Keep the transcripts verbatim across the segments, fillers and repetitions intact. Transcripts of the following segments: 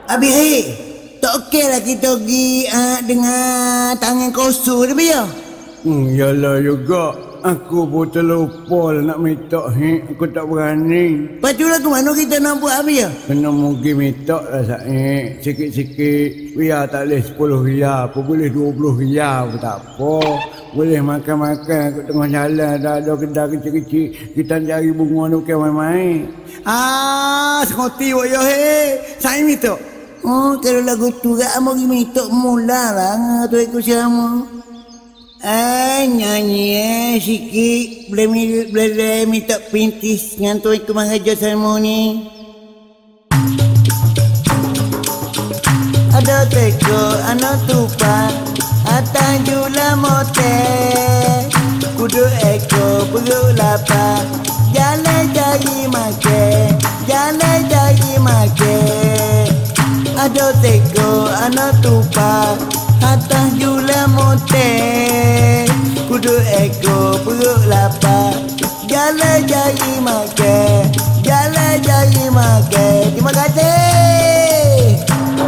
Habis hai, tak okey lah kita pergi uh, dengan tangan kosong ni ya? Hmm, yalah juga. Aku pun terlupa lah nak minta ni. Aku tak berani. Lepas tu lah ke mana kita nak buat apa ya? Kena mungkin minta lah Said. Sikit-sikit. Biar tak boleh sepuluh riyal. Apa boleh dua puluh riyal pun tak apa. Boleh makan-makan kat tengah jalan. Dah ada kedai kecil-kecil. Kita cari bunga ni bukan main-main. Ah, sekoti buat ya hei. Saya minta. Oh, kalau lagu tu gak mau minta mula lah tu ikut sama. Eh, nyanyi eh sikit. Boleh boleh minta pintis dengan tu ikut mengajar sama ni. Ada teko, anak tupa, atang jula mote. Kudu eko, perut lapar. Jalan jari make, jalan jari make. Ada teko, anak tupa, atas jula mote. Kudu eko, perut lapar. Jalan jari make, jalan jari make. Terima kasih.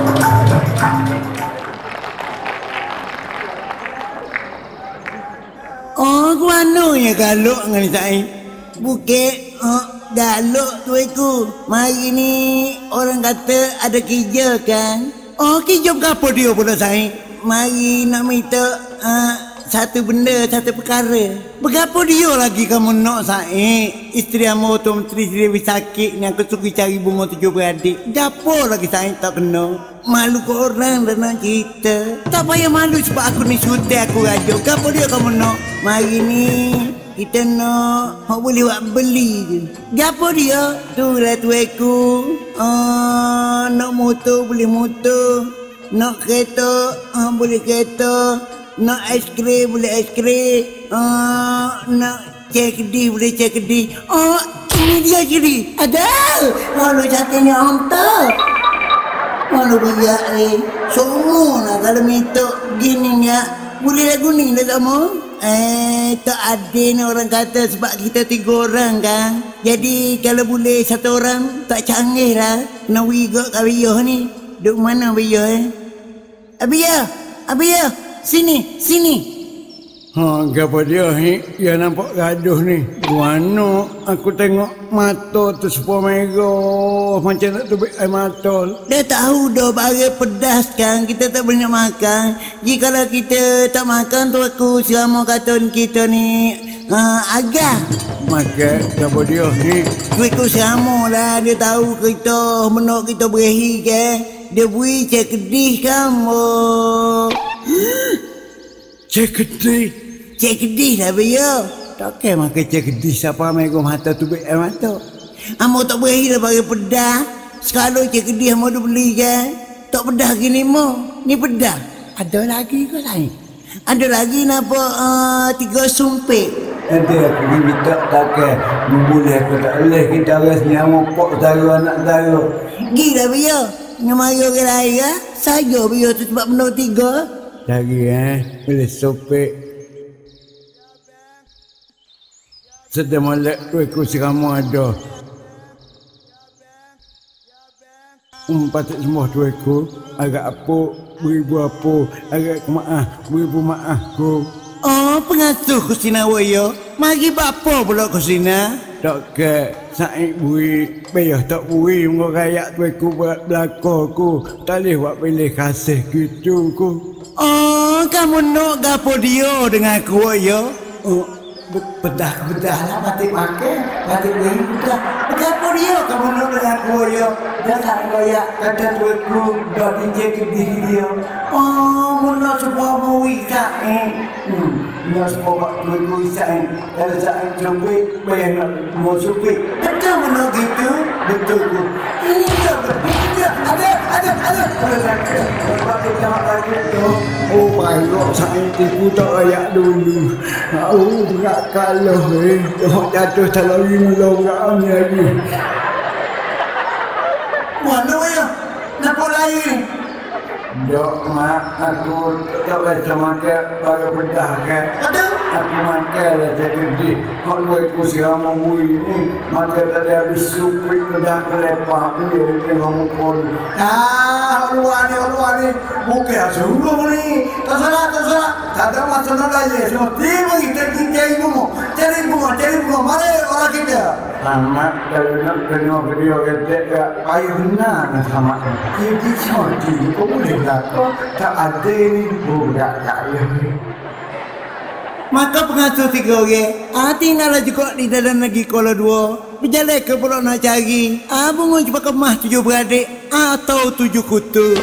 Oh, ku anunya galuk dengan saya. Bukit, oh, galuk tu aku. Mari ni orang kata ada kerja kan. Oh, kerja berapa dia pula saya? Mari nak minta uh, satu benda, satu perkara. Berapa dia lagi kamu nak saya? Isteri amu tu menteri isteri sakit ni aku suruh cari bunga tujuh beradik. Dapur lagi saya tak kena. Malu ke orang dah nak cerita. Tak payah malu sebab aku ni suti aku rajuk. Berapa dia kamu nak? Mari ni kita nak hak boleh buat beli je. Gapo dia? Tu lah tu aku. Ah, nak motor boleh motor. Nak kereta ah, boleh kereta. Nak aiskrim boleh aiskrim. Ah, nak cek kedai boleh cek kedai. Oh, ini dia kedai. Ada. Lalu jatuhnya hantar. Walau biar eh. Semua lah kalau minta gini ya. Boleh lagu ni dah sama. Eh, tak adil ni orang kata sebab kita tiga orang kan. Jadi kalau boleh satu orang tak canggih lah. Kena wigak kat Abiyah ni. Duk mana Abiyah eh? Abiyah! Abiyah! Sini! Sini! Ha, apa dia ni? Dia nampak gaduh ni. Mana aku tengok mata tu sepuluh merah. Macam nak tubik air mata. Dah tahu dah barang pedas kan. Kita tak boleh nak makan. Jikalau kita tak makan tu aku selama kata kita ni uh, agak. Makan apa dia ni? Tu ikut sama lah. Dia tahu kita menok kita berehi kan. Dia beri cek kedih kamu. Cek kedih? Cek kedih lah Abiyah. Takkan makan cek kedih siapa ambil mata tubik air mata. Amo tak beri lah bagi pedas. Sekali cek kedih amo dah beli kan. Tak pedas gini mo. Ni pedas. Ada lagi ke lain? Ada lagi napa uh, tiga sumpit. Nanti aku minta takkan. Boleh aku tak boleh. Kita harus nyamuk pok taruh anak taruh. Gila Abiyah. Nyamaya orang lain lah. Saya Abiyah tu sebab benda tiga. Lagi eh. Boleh sumpit. Sedang malak tu aku seramu ada. Empat semua tu aku. Agak apa, beribu apa. Agak maaf, beribu maaf ku. Oh, pengasuh kusina waya. Mari bapa pula kusina. Tak ke, Said bui. Bayah tak bui. Mereka rakyat tu aku buat belakang ku. Tak boleh buat pilih kasih gitu ku. Oh, kamu nak gapo dia dengan aku waya? Oh. Bedah-bedah lah mati pakai, mati beri bedah. Kenapa dia kamu nak dengan aku ya? Dah tak layak kata tuaku dah dijek kedih dia. Oh, mula semua mau ikat eh. Hmm, mula semua buat tuaku ikat eh. Kalau saya cubit, bayang nak mau cubit. Betul mana gitu? Betul ku. Ini dia, ini ada, ada, ada. Kalau saya buat dia lagi tu. Oh, baiklah saya tipu tak layak dulu. Oh, berat kalau eh. Oh, jatuh tak lagi melorang lagi. Mana ya? Nampak lain? Dok, mak, aku tak biasa makan bagi bedah kan. Ada? Aku makan lah jadi kau luar ku siapa mui ni. Makan tak ada habis supik bedah kelepah ni. Dia tengok mukul. Ah, luar ni, luar ni. Bukan sungguh ni. Terserah, terserah. Tak ada masalah lagi. Semua tiba kita cari bunga. Cari bunga, cari bunga. Mana orang kita? Sama kalau nak kena video kita ya, ayo benar sama. Jadi sorti, kau boleh tak? Tak ada ni budak saya. Maka pengasuh tiga orang, ah tinggal juga di dalam negeri Kuala Dua. Berjalan ke pulau nak cari, ah bunga cuba kemah tujuh beradik atau tujuh kutu.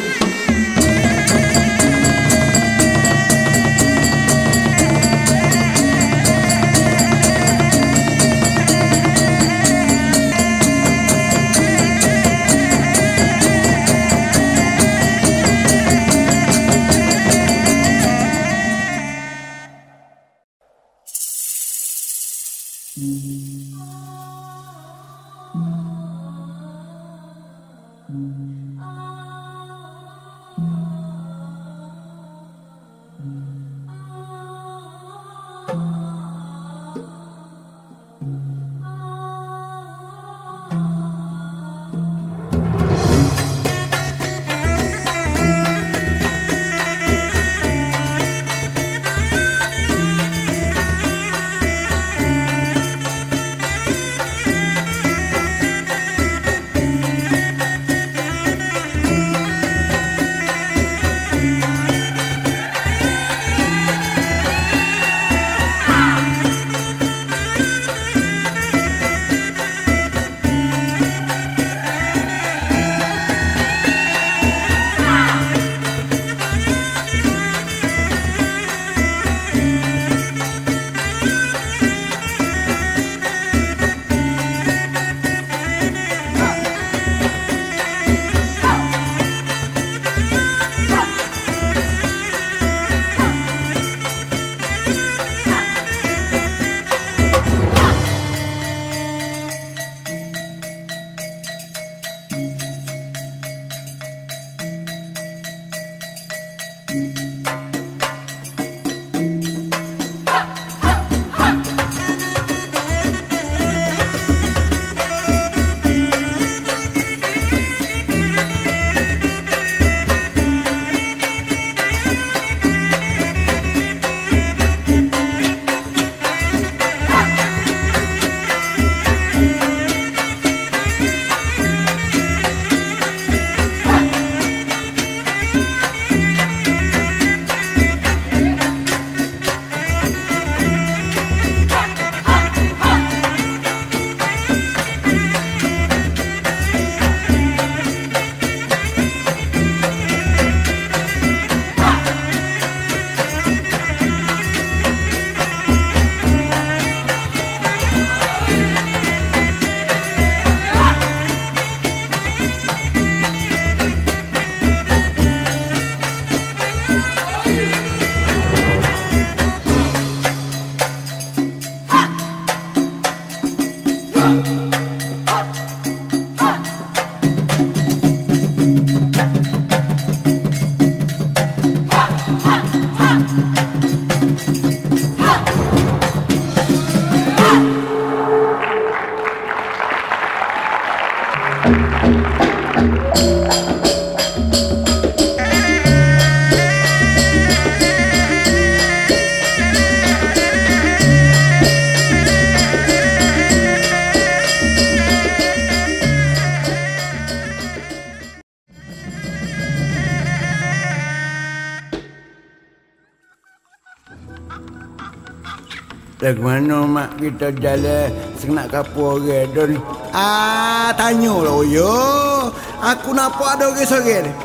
Dari mana mak kita jalan senak kapur orang don? Ah, tanya lah yo. Aku nampak ada orang sore ni.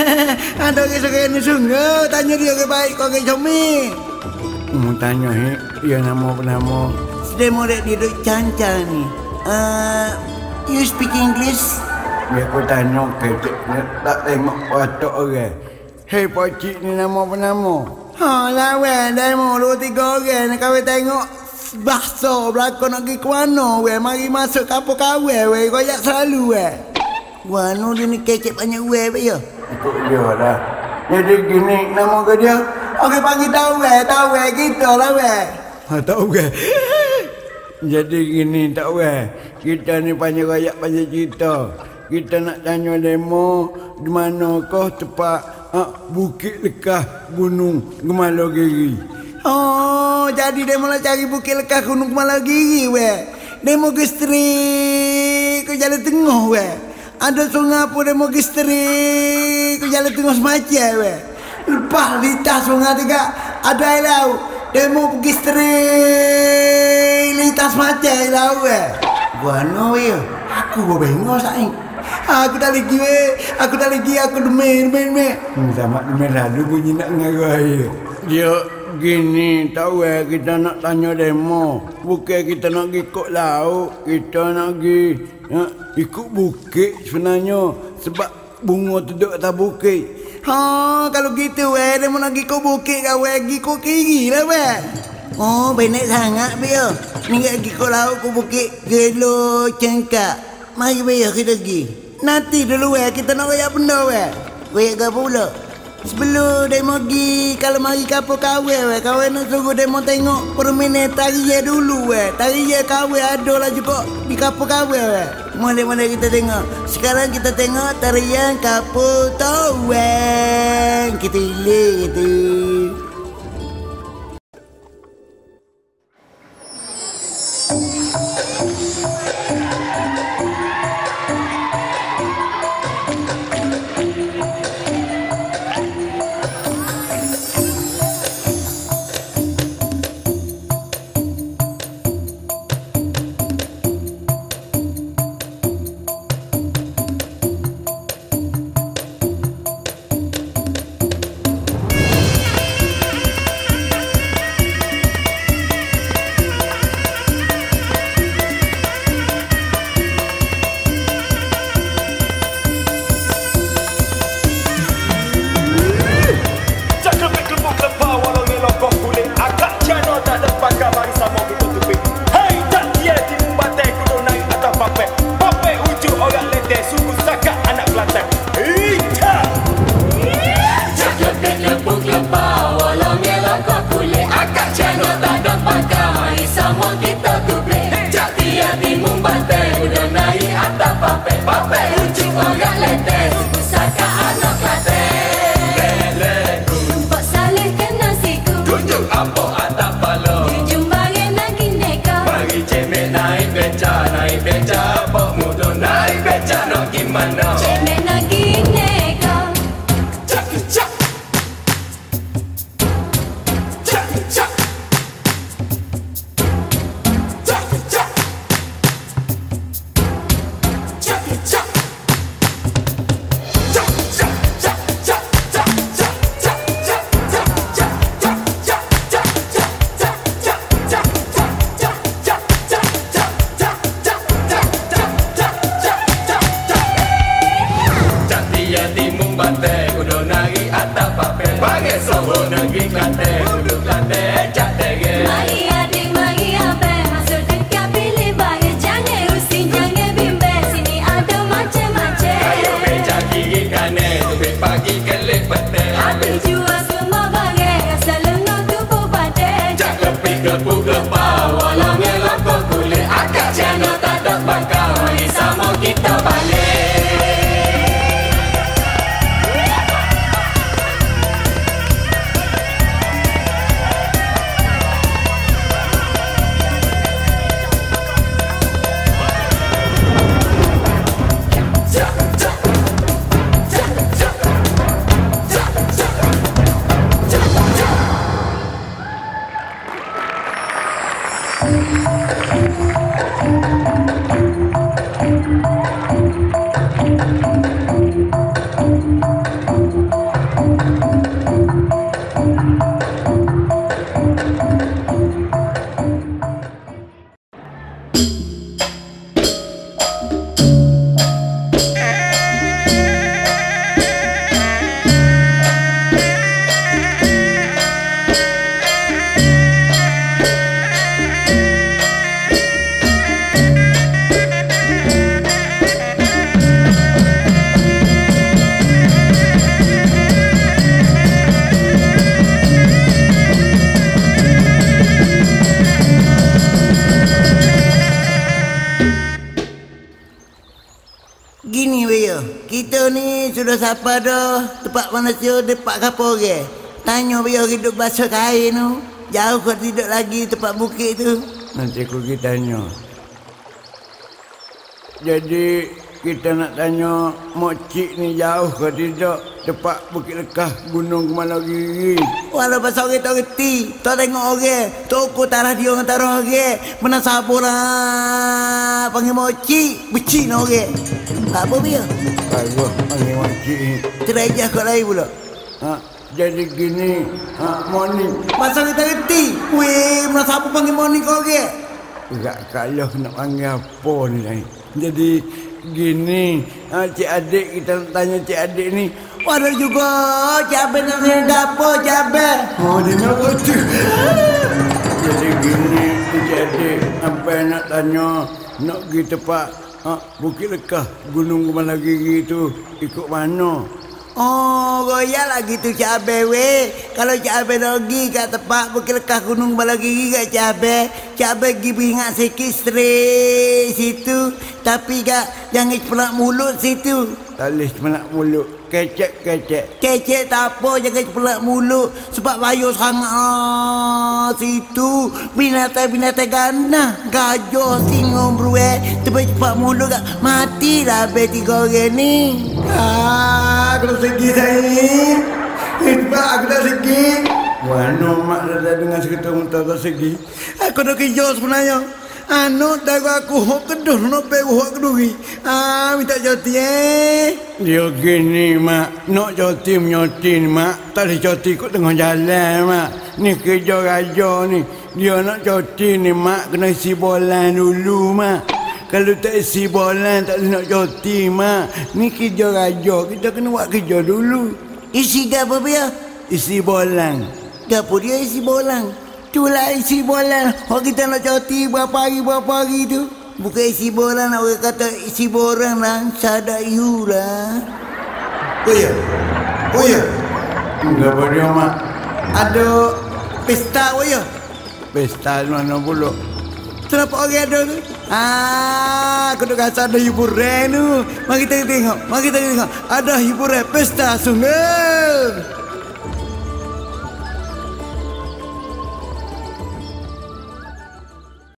Ada orang sore ni sungguh. Tanya dia orang baik kau orang comel. Hmm, tanya he, dia nama apa nama? Sedang mau dia duduk cancang ni. Uh, you speak English? Dia aku tanya kecik tak tengok watak orang. Hei pakcik ni nama apa nama? Ha lah weh, dah mau dua tiga orang nak kawin tengok bahasa belakang nak pergi ke mana weh. Mari masuk kapal kawin weh, koyak selalu weh. Wano dia ni kecek banyak weh weh ya. Ikut dia lah. Jadi gini nama ke dia? Okey panggil tahu weh, tahu weh kita lah weh. Ha tahu weh. Jadi gini tak weh. Kita ni banyak koyak banyak cerita. kita nak tanya demo di manakah tempat ah, Bukit Lekah Gunung Gemalogiri. Oh, jadi demo nak cari Bukit Lekah Gunung Gemalogiri weh. Demo ke street ke jalan tengah weh. Ada sungai pun demo ke street ke jalan tengah semacam weh. Lepas lintas sungai tiga ada air laut. Demo pergi street lintas macam air laut weh. Gua no weh. Aku gua bengok saing. Aku tak lagi weh. Aku tak lagi aku demen demen demen. Hmm, sama demen lalu bunyi nak ngarah ya. Dia gini tahu eh kita nak tanya demo. Bukan kita nak pergi ikut laut. Kita nak pergi nak ikut bukit sebenarnya. Sebab bunga tu duduk atas bukit. Ha, kalau gitu weh, dia mau nak pergi ke bukit kau weh, pergi ke kiri lah weh. Oh, benar sangat biar. Ni pergi ke laut ke bukit Gelo Cengkak. Mari biar kita pergi. Nanti dulu weh, kita nak royak benda weh. Royak ke pula? Sebelum dia mau pergi, kalau mari kapal kawin weh, kawin nak suruh dia mau tengok permainan tarian dulu weh. Tarian kawin ada lah juga di kapal kawin weh. Mana-mana kita tengok. Sekarang kita tengok tarian kapal tawang. Kita hilang kita. ni sudah siapa dah. Tempat mana siapa tempat kapal ke? Tanya biar hidup basah kain tu. Jauh kau tidak lagi tempat bukit tu. Nanti aku pergi tanya. Jadi kita nak tanya mokcik ni jauh ke tidak tempat Bukit Lekah Gunung Kemalagiri. Walau pasal orang tak reti. Tak tengok orang. Toko tarah dia dengan tarah orang. Mana sabar lah. Panggil mokcik. Becik nak orang. Tak apa biar. Bagus panggil mokcik ni. Terajah kat lain pula. Ha, jadi gini. Ha, morning. Pasal kita reti. Weh, mana sabar panggil morning kau orang. Tak kalau nak panggil apa ni lain. Jadi gini, ha, cik adik kita nak tanya cik adik ni. Waduh juga, Cik Abel nak tanya dapur, Cik Abel. Oh, dia nak kata. Jadi gini, cik adik, apa yang nak tanya, nak pergi tempat ha, Bukit Lekah Gunung Kemalagiri tu, ikut mana? Oh, goyak lah gitu Cik Abel weh. Kalau Cik Abel pergi kat tempat Bukit Lekah Gunung Kemalagiri kat Cik Abel, Cik Abel pergi beringat sikit straight situ. Tapi kak, jangan cepat mulut situ. Tak boleh cepat mulut. Kecek-kecek. Kecek tak apa, jangan cepat mulut. Sebab bayar sangat ah, situ. Binatang-binatang gana. Gajah, singa, beruang. Tapi cepat mulut kak. Matilah habis tiga orang ni. Ah, aku dah segi saya ni. Sebab aku dah segi. Mana mak dah dengar cerita muntah tak segi. Aku dah kerja sebenarnya. Anu dah aku hok keduh nak pe hok keduri. Ah minta cuti eh. Dia gini mak, nak cuti menyoti ni mak. Tak ada cuti kok tengah jalan mak. Ni kerja raja ni. Dia nak cuti ni mak kena isi bolan dulu mak. Kalau tak isi bolan tak boleh nak cuti mak. Ni kerja raja, kita kena buat kerja dulu. Isi apa dia? Isi bolan. Gapo dia isi bolan? Itulah isi bolan. Orang kita nak cuti berapa hari berapa hari tu. Bukan isi bolan, orang kata isi borang lah. Sadar you lah. Oh ya? Oh ya? Enggak boleh mak. Ada pesta oh ya? Pesta mana pula? Kenapa orang ada tu? Ah, aku nak rasa ada hiburan tu. Mari kita tengok. Mari kita tengok. Ada hiburan pesta sungguh.